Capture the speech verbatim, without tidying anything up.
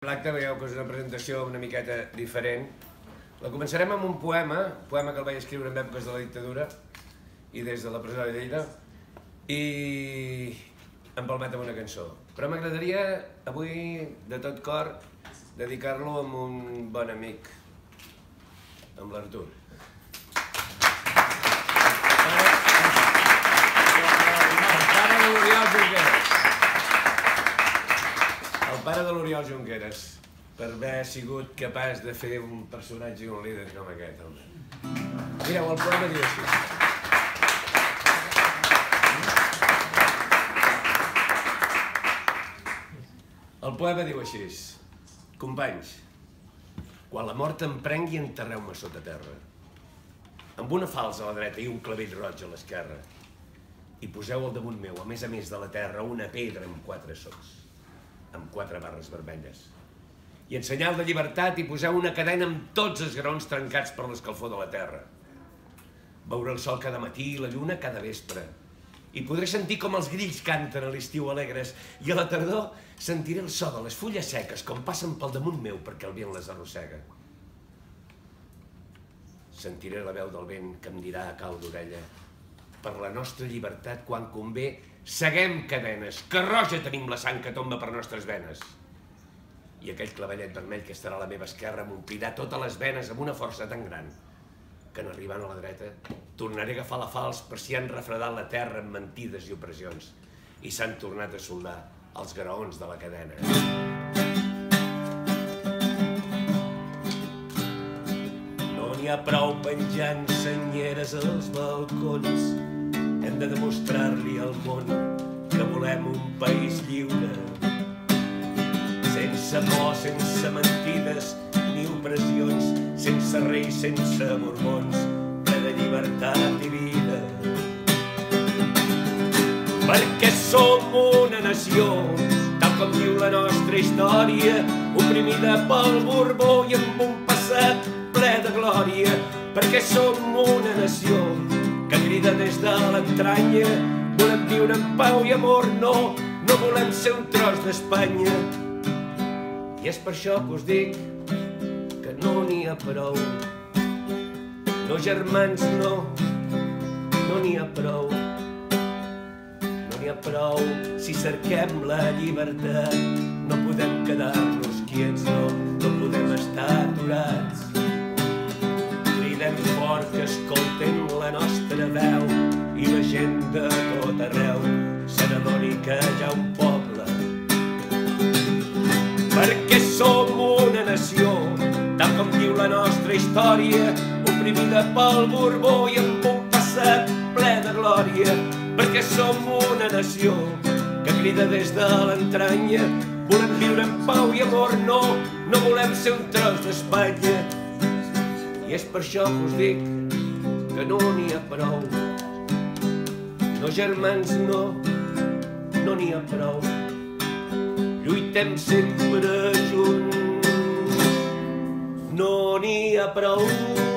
L'acte, veieu que és una presentació una miqueta diferent. La començarem amb un poema, un poema que el vaig escriure en èpoques de la dictadura i des de la presó de Lleida, i em permet amb una cançó. Però m'agradaria avui, de tot cor, dedicar-lo a un bon amic, amb l'Artur. El pare de l'Oriol Junqueras, per haver sigut capaç de fer un personatge i un líder com aquest, home. Mireu, el poema diu així. El poema diu així. Companys, quan la mort em prengui, enterreu-me sota terra, amb una falsa a la dreta i un clavell roig a l'esquerra, i poseu al damunt meu, a més a més de la terra, una pedra amb quatre sots, amb quatre barres vermelles. I en senyal de llibertat hi poseu una cadena amb tots els graons trencats per l'escalfor de la terra. Veuré el sol cada matí i la lluna cada vespre. I podré sentir com els grills canten a l'estiu alegres, i a la tardor sentiré el so de les fulles seques com passen pel damunt meu perquè el vent les arrossega. Sentiré la veu del vent que em dirà a cau d'orella: per la nostra llibertat, quan convé, seguem cadenes, que roja tenim la sang que tomba per nostres venes. I aquell clavellet vermell que estarà a la meva esquerra m'omplirà totes les venes amb una força tan gran que, en arribant a la dreta, tornaré a agafar la falç per si han refredat la terra amb mentides i opressions i s'han tornat a soldar els graons de la cadena. No n'hi ha prou penjant senyeres als balcons. Hem de demostrar-li al món que volem un país lliure, sense por, sense mentides ni opressions, sense reis, sense mormons, ple de llibertat i vida. Perquè som una nació, tal com diu la nostra història, oprimida pel Borbó i amb un passat ple de glòria. Perquè som una nació que crida des de l'entranya: volem viure en pau i amor, no, no volem ser un tros d'Espanya. I és per això que us dic que no n'hi ha prou. No, germans, no, no n'hi ha prou. No n'hi ha prou si cerquem la llibertat. No podem quedar-nos quiets, no, no podem estar aturats. Cridem fort que escolten la nostra veu i la gent de tot arreu se n'adoni que hi ha un poble. Perquè som una nació, tal com diu la nostra història, oprimida pel Borbó i amb un passat ple de glòria. Perquè som una nació que crida des de l'entranya: volem viure en pau i amor, no, no volem ser un tros d'Espanya. I és per això que us dic que no n'hi ha prou. No, germans, no, no n'hi ha prou. Lluitem sempre junts, no n'hi ha prou.